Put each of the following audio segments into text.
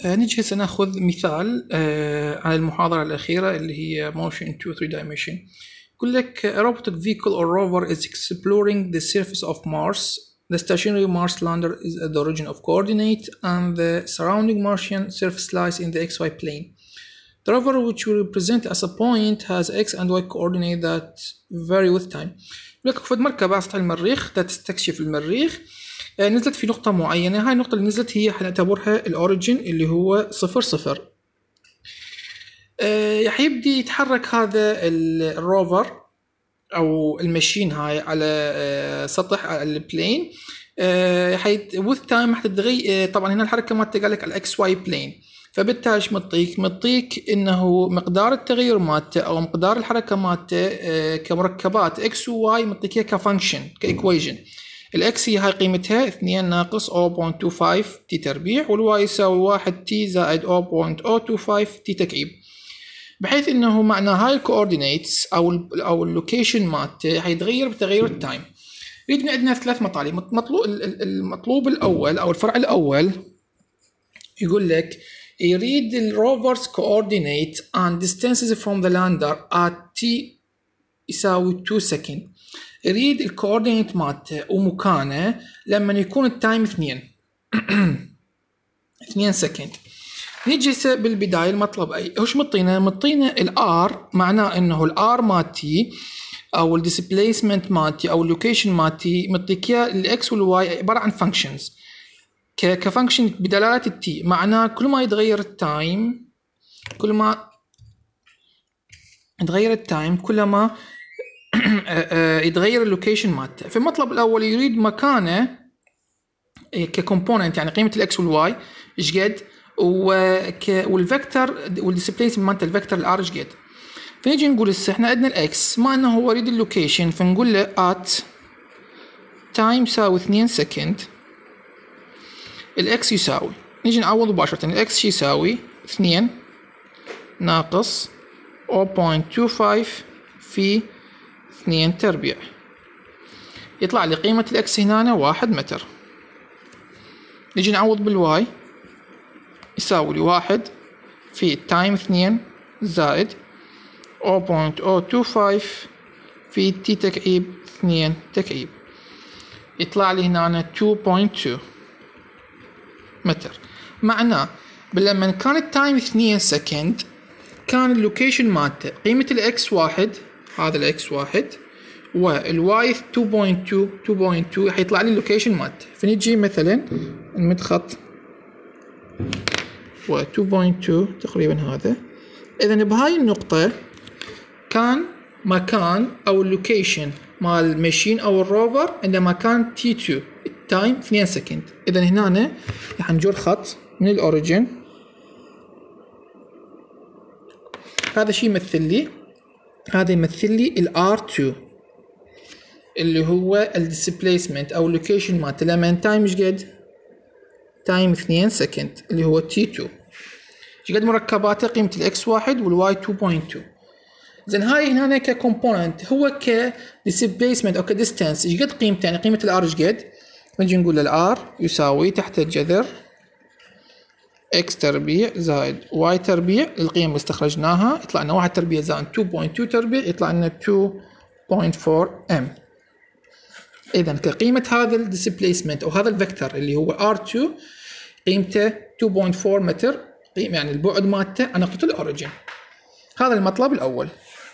نيجي هسه ناخذ مثال على المحاضرة الأخيرة اللي هي motion to 3 dimension. يقول لك a robotic vehicle or rover is exploring the surface of Mars. The stationary Mars lander is at the origin of coordinate and the surrounding Martian surface lies in the XY plane. The rover, which we represent as a point, has X and Y coordinate that vary with time. يقول لك فد مركبة على سطح المريخ تستكشف المريخ، نزلت في نقطة معينة. هاي النقطة اللي نزلت هي حنعتبرها الأوريجين اللي هو 0 حيبدي يتحرك هذا الروفر أو المشين هاي على سطح البلين. with time حتتغير. طبعا هنا الحركة ما تقالك على الإكس واي بلين، فبالتالي مطيك إنه مقدار التغير مالته أو مقدار الحركة مالته كمركبات إكس وواي مطيكها كفانكشن كإيكويجن. الإكس هي هاي قيمتها 2 ناقص 0.25 تي تربيع، والواي يساوي 1 تي زائد 0.025 تي تكعيب، بحيث إنه معنى هاي الكوردينيتس أو اللوكيشن مالته حيتغير بتغير التايم. يريد عندنا 3 مطالب. المطلوب الأول أو الفرع الأول يقول لك يريد الروفرز coordinate and distances from the lander at t يساوي 2 سكند. يريد الكوردينيت مالته ومكانه لما يكون التايم 2 سكند. نيجي بالبداية المطلب أي وش مطينا الار، معناه إنه الار مالتي أو الديسبليسمنت مالتي أو اللوكيشن مالتي مطيكيا الإكس والواي عبارة عن فانكشنز كفانكشن بدلالة التي. معناه كل ما يتغير التايم كل ما يتغير اللوكيشن مالته. في المطلب الأول يريد مكانه ككومبوننت، يعني قيمة الإكس والواي إيش قد، والفيكتور والديسبليسمنت مالته الفيكتور الار إيش قد. فنيجي نقول هسه احنا عندنا الإكس ما إنه هو يريد اللوكيشن، فنقول له at time يساوي 2 سكند الإكس يساوي، نيجي نعوض مباشرة. الإكس شي يساوي 2 ناقص 0.25 في 2 تربيع، يطلع لي قيمة الإكس هنا 1 متر. نيجي نعوض بالواي يساوي لي 1 في تايم 2 زائد 0.025 في تي تكعيب 2 تكعيب، يطلع لي هنا 2.2 متر. معناه لما كان التايم 2 سكند كان اللوكيشن مالته قيمة الإكس 1، هذا الإكس 1، والواي 2.2 حيطلع لي اللوكيشن مالته. فنيجي مثلا نمد خط و 2.2 تقريبا هذا. إذا بهاي النقطة كان مكان أو اللوكيشن مال الماشين أو الروفر عندما كان T2 التايم 2 سكند. إذا هنا راح نجر خط من الأوريجين، هذا شيء يمثل لي، هذا يمثل لي R2 اللي هو الديسبليسمنت أو اللوكيشن مالته لما تايم إيش قد؟ تايم 2 سكند اللي هو T2. إيش قد مركباته؟ قيمة الإكس 1 والواي 2.2. زين هاي هنا ككومبوننت هو كديسبليسمنت أو كديستانس إيش قد قيمته؟ يعني قيمة الآر إيش قد؟ نجي نقول الآر يساوي تحت الجذر إكس تربيع زائد واي تربيع، القيم اللي استخرجناها يطلع لنا 1 تربيع زائد 2.2 تربيع يطلع لنا 2.4 ام. إذا كقيمة هذا الديسبليسمنت أو هذا الفيكتور اللي هو R2 قيمته 2.4 متر، يعني البعد مالته عن نقطة الأوريجين. هذا المطلب الأول.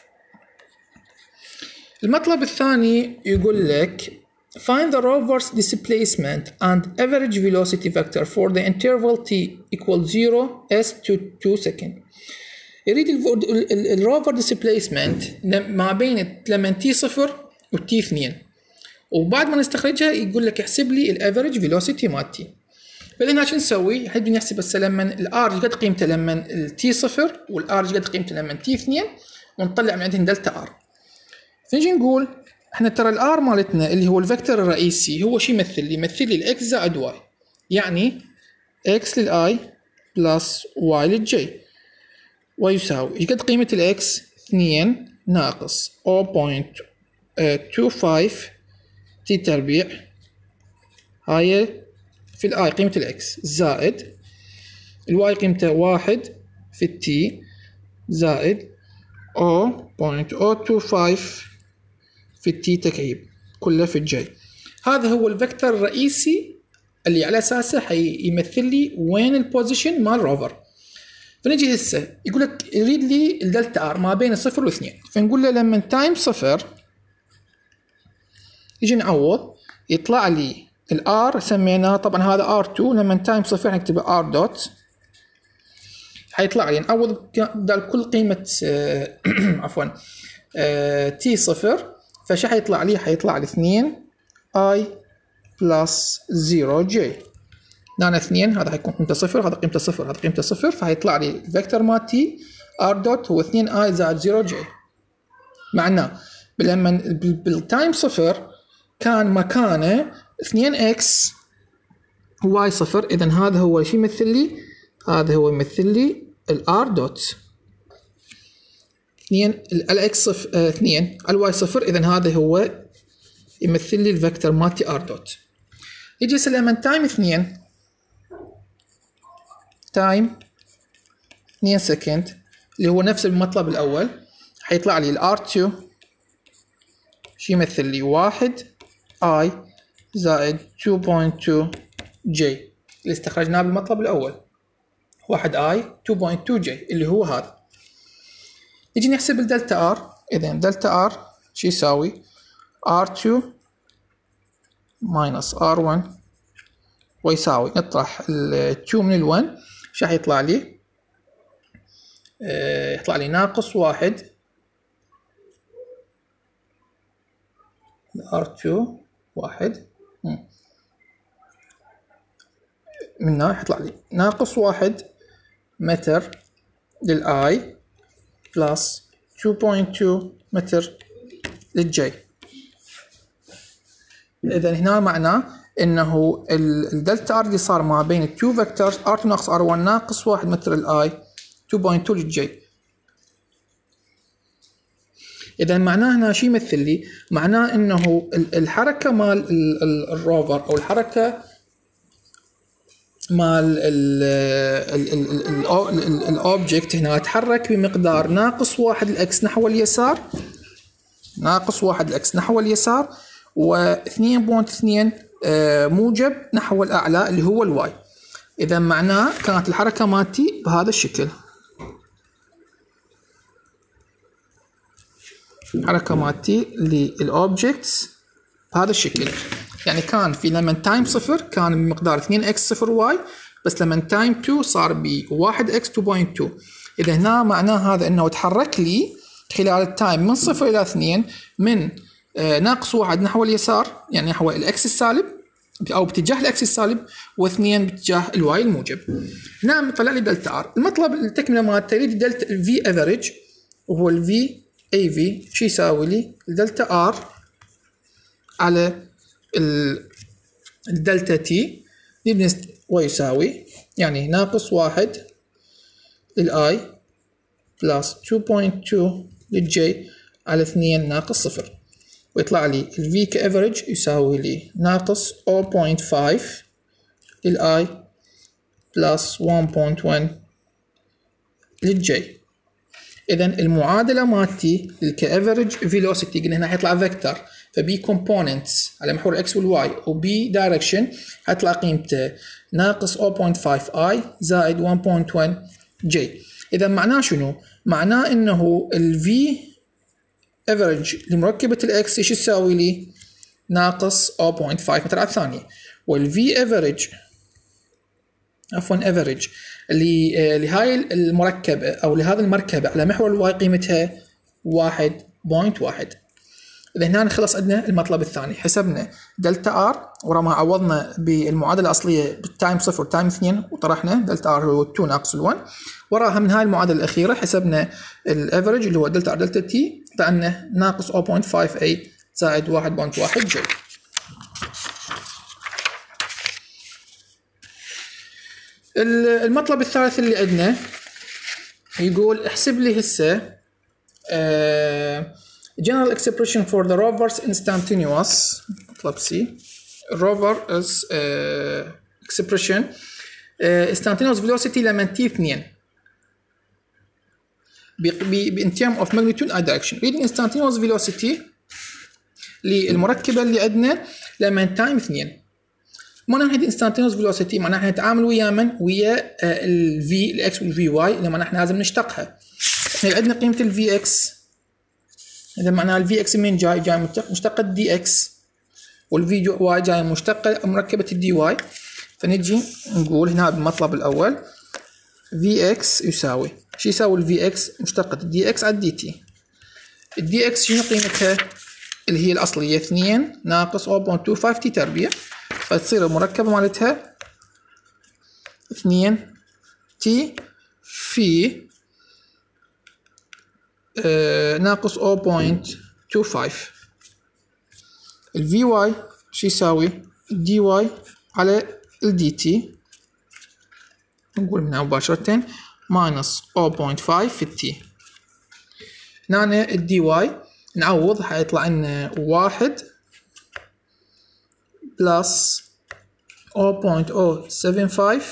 المطلب الثاني يقول لك find the rover's displacement and average velocity vector for the interval t equals 0 s to 2 second. يريد الروفر displacement ما بين لما t 0 و t 2، وبعد ما نستخرجها يقول لك احسب لي الافريج فيلوسيتي مالتي. فهنا شو نسوي؟ حنبي نحسب هسه لما الار قد قيمته لما التي 0 والار قد قيمته لما تي 2، ونطلع من عندهم دلتا ار. فنجي نقول احنا ترى الار مالتنا اللي هو الفيكتور الرئيسي هو شو يمثل لي؟ يمثل لي الاكس زائد واي، يعني اكس للاي بلس واي للجي، ويساوي ايش قد قيمة الاكس؟ 2 ناقص 0.25 تي تربيع، هاي في الاي قيمة الاكس زائد الواي قيمته 1 في التي زائد 0.025 في التي تكعيب كله في الجي. هذا هو الفكتور الرئيسي اللي على اساسه حيمثل لي وين البوزيشن مال الروفر. فنجي هسه يقول لك يريد لي الدلتا ار ما بين 0 و2، فنقول له لما تايم 0 يجي نعوض يطلع لي الار سميناه طبعا هذا R2، لما تايم 0 نكتبه R دوت، حيطلع لي نعوض بدال كل قيمة عفوا تي 0، فش حيطلع لي؟ حيطلع لي 2 I بلس 0 J. هنا 2 هذا حيكون قيمته 0، هذا قيمته 0، هذا قيمته 0، فحيطلع لي الفيكتور مال تي R دوت هو 2 I زائد 0 J. معناه لما بالتايم 0 كان مكانه 2x y 0، إذا هذا هو شو يمثل لي؟ هذا هو يمثل لي الR دوت 2 الx 2 الy 0، إذا هذا هو يمثل لي الفيكتور مالتي R دوت. يجي لما تايم 2 تايم 2 سكند اللي هو نفس المطلب الأول، حيطلع لي الR2 شو يمثل لي 1 I زائد 2.2 J اللي استخرجناه بالمطلب الأول، 1 I 2.2 J اللي هو هذا. يجي نحسب الدلتا R. إذا دلتا R شو يساوي؟ R2 minus R1 ويساوي نطرح ال 2 من ال 1 شو حيطلع لي؟ يطلع لي ناقص 1 R2 1 من هنا يطلع لي ناقص 1 متر للآي بلس 2.2 متر للجي. إذا هنا معناه إنه الدلتا ار اللي صار ما بين التو فيكتورز R2 ناقص R1 ناقص 1 متر للآي 2.2 للجي. إذا معناه هنا شو يمثل لي؟ معناه إنه الحركة مال الروفر أو الحركة مال الأوبجكت هنا تحرك بمقدار ناقص 1 الإكس نحو اليسار، ناقص 1 الإكس نحو اليسار، و2.2 موجب نحو الأعلى اللي هو الواي. إذا معناه كانت الحركة مالتي بهذا الشكل، الحركة مالتي للأوبجكتس بهذا الشكل. يعني كان في لما تايم 0 كان بمقدار 2x 0y، بس لما تايم 2 صار ب 1x 2.2. إذا هنا معناه هذا إنه تحرك لي خلال التايم من 0 إلى 2 من ناقص 1 نحو اليسار يعني نحو الإكس السالب أو باتجاه الإكس السالب، و2 باتجاه الواي الموجب. هنا طلع لي دلتا ار. المطلب التكملة مالته يريد دلتا في افريج وهو الفي اي في شو يساوي لي؟ الدلتا ار على الدلتا تي ويساوي يعني ناقص 1 للآي بلس 2.2 للجي على 2 ناقص 0، ويطلع لي الفي كافريج يساوي لي ناقص 0.5 للآي بلس 1.1 للجي. إذا المعادلة مالتي الكافريج فيلوسيتي قلنا هنا حيطلع فيكتور، فبي كومبوننتس على محور الاكس والواي وبي دايركشن حيطلع قيمته ناقص 0.5 اي زائد 1.1 جي. اذا معناه شنو؟ معناه انه الفي افريج لمركبة الاكس ايش تساوي لي؟ ناقص 0.5 متر على الثانية، والفي افريج عفوا افريج لهاي المركبة او لهذا المركبة على محور الواي قيمتها 1.1. إذا هنا خلص عندنا المطلب الثاني، حسبنا دلتا ار ورا ما عوضنا بالمعادلة الأصلية بالتايم 0 والتايم 2 وطرحنا دلتا ار هو 2 ناقص 1، وراها من هاي المعادلة الأخيرة حسبنا الافريج اللي هو دلتا ار دلتا تي طلعنا ناقص 0.5 اي زائد 1.1 جي. المطلب الثالث اللي عندنا يقول احسب لي هسه general expression for the rover's instantaneous مطلب C rover is expression instantaneous velocity لما تي 2 in term of magnitude I direction. read instantaneous velocity للمركبة اللي عندنا لما تايم 2. معناها هذه instantaneous velocity معناها نتعامل ويا من؟ ويا ال v ال x وال v y لما نحن لازم نشتقها. احنا عندنا قيمة ال v x، إذا معناها ال v x من جاي مشتقة d x، وال v y جاي مشتقة مركبة ال dy. فنجي نقول هنا بالمطلب الأول Vx يساوي شو يساوي ال Vx مشتقة dx على dt. ال dx شنو قيمتها اللي هي الأصلية 2 ناقص 0.25 t تربيع، فتصير المركبة مالتها 2 t في ناقص 0.25. ال Vy شو يساوي dy على ال dt، نقول منها مباشرة ماينس 0.5 في التي. هنا الدي واي نعوض حيطلع لنا 1 بلس 0.075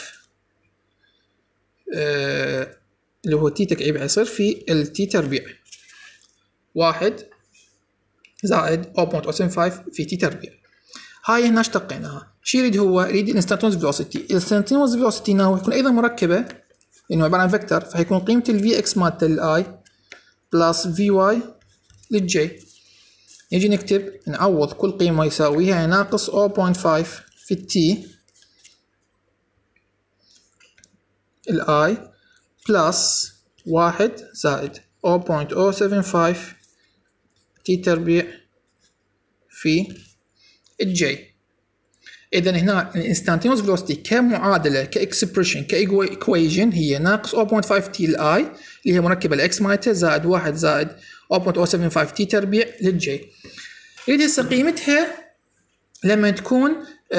اللي هو تي تكعيب حيصير في التي تربيع، 1 زائد 0.075 في تي تربيع. هاي هنا اشتقيناها. شو يريد هو؟ يريد الانستانتينوس فيلوسيتي. الانستانتينوس فيلوسيتي هنا هو يكون ايضا مركبه لانه عباره عن فيكتور، فحيكون قيمه الفي اكس مالته للاي بلس في واي للجي. نجي نكتب نعوض كل قيمه يساويها ناقص 0.5 في التي الاي بلس 1 زائد 0.075 تي تربيع في الجي. اذا هنا الانستانتينوس فيلوسيتي كمعادله كاكسبريشن كايكويجن هي ناقص 0.5 تي الاي اللي هي مركبه الاكس مالتها زائد 1 زائد 0.075 تي تربيع للجي. يريد هسه قيمتها لما تكون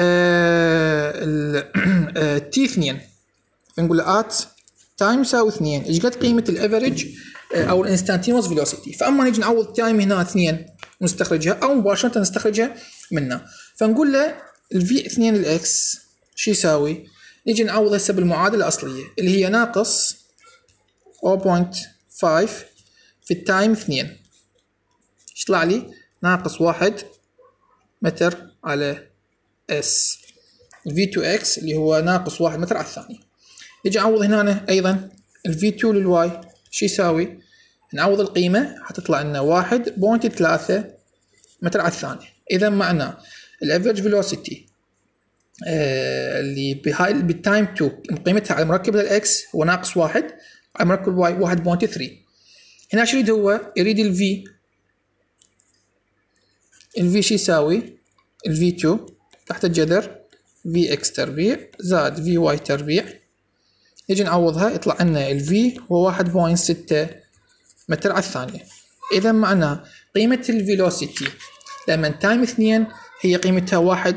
تي 2 نقول ات تايم يساوي 2. ايش قد قيمه الافريج او الانستانتينوس فيلوسيتي؟ فاما نيجي نعوض تايم هنا 2 نستخرجها او مباشره نستخرجها منها، فنقول له الفي 2 الاكس شو يساوي؟ نيجي نعوض هسه بالمعادله الاصليه اللي هي ناقص 0.5 في التايم 2. ايش طلع لي؟ ناقص 1 متر على اس. الفي 2 اكس اللي هو ناقص 1 متر على الثانيه. نيجي نعوض هنا ايضا الفي 2 للواي شو يساوي؟ نعوض القيمه حتطلع لنا 1.3 متر على الثانيه. اذا معناه الافريج فيلوسيتي اللي بهاي بالتايم 2 قيمتها على مركب الاكس هو ناقص 1 على مركب الواي 1.3. هنا شو يريد هو؟ يريد الفي شو يساوي؟ الفي 2 تحت الجذر في اكس تربيع زائد في واي تربيع. نيجي نعوضها يطلع لنا الفي هو 1.6 متر على الثانيه. اذا معناه قيمه الفيلوسيتي لما تايم 2 هي قيمتها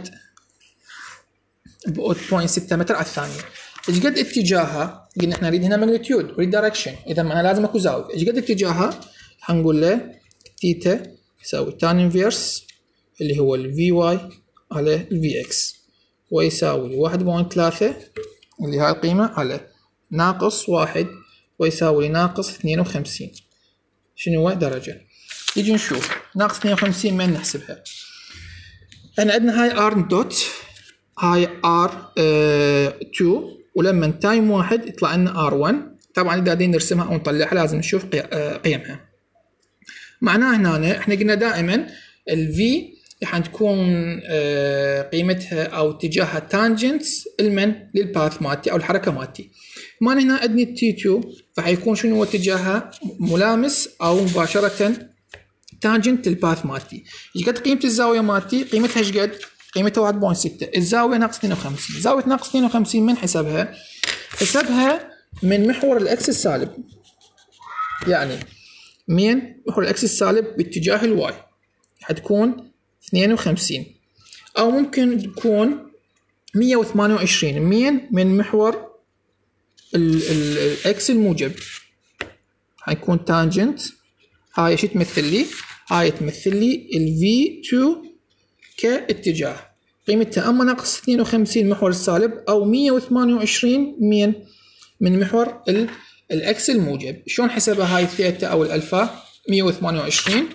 1.6 متر على الثانية. ايش قد اتجاهها؟ قلنا احنا نريد هنا ماجنتيود ونريد دايركشن، اذا معناها لازم اكو زاوية. ايش قد اتجاهها؟ حنقول له ثيتا يساوي تان انفيرس اللي هو الفي واي على الفي اكس ويساوي 1.3 اللي هاي القيمة على ناقص 1 ويساوي ناقص 52. شنو هو؟ درجة. يجي نشوف ناقص 52 من نحسبها. احنا عندنا هاي ار دوت هاي ار 2 ولما تايم 1 يطلع لنا ار 1. طبعا اذا بدنا نرسمها او نطلعها لازم نشوف قيمها. معناه هنا احنا قلنا دائما الفي راح تكون قيمتها او اتجاهها تانجنتس للباث مالتي او الحركه مالتي. معناه هنا عندنا تي 2 فحيكون شنو هو اتجاهها؟ ملامس او مباشره تانجنت للباث مالتي. ايش قد قيمه الزاويه مالتي؟ قيمتها ايش قد؟ قيمتها 1.6. الزاويه ناقص 52. زاويه ناقص 52 من حسبها؟ حسبها من محور الاكس السالب، يعني من محور الاكس السالب باتجاه الواي حتكون 52 او ممكن تكون 128 من محور الاكس الموجب حيكون تانجنت. هاي شو تمثل لي؟ هاي تمثل لي ال V2 كاتجاه. قيمتها اما ناقص 52 محور السالب او 128 من محور الاكس الموجب. شلون حسبها هاي الثيتا او الالفا؟ 128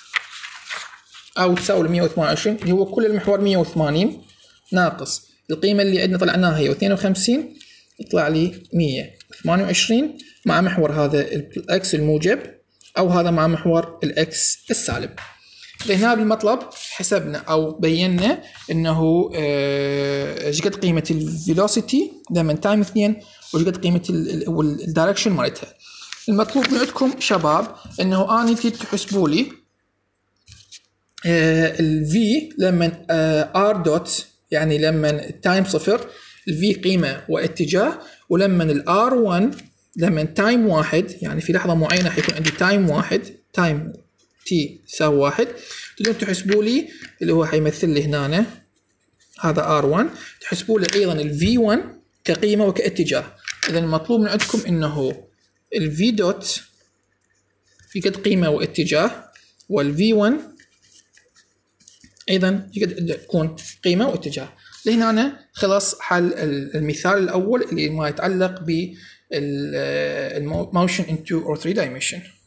او تساوي 128 اللي هو كل المحور 180 ناقص القيمه اللي عندنا طلعناها هي 52 يطلع لي 128 مع محور هذا الاكس الموجب او هذا مع محور الاكس السالب. هنا بالمطلب حسبنا او بينا انه ايش قد قيمه الفيلوسيتي لما تايم 2 وايش قد قيمه الدايركشن مالتها. المطلوب من عندكم شباب انه اني تحسبوا لي الفي لما ار دوت، يعني لما التايم صفر الفي قيمه واتجاه، ولما الار 1 لما تايم واحد، يعني في لحظه معينه حيكون عندي تايم واحد، تايم تي يساوي واحد، تقدرون تحسبوا لي اللي هو حيمثل لي هنا هذا R1، تحسبوا لي ايضا ال V1 كقيمه وكاتجاه. اذا المطلوب من عندكم انه ال V دوت يقد قيمه واتجاه، وال V1 ايضا يقد يكون قيمه واتجاه. لهنا خلاص حل المثال الاول اللي ما يتعلق بالموشن in 2 or 3 dimension.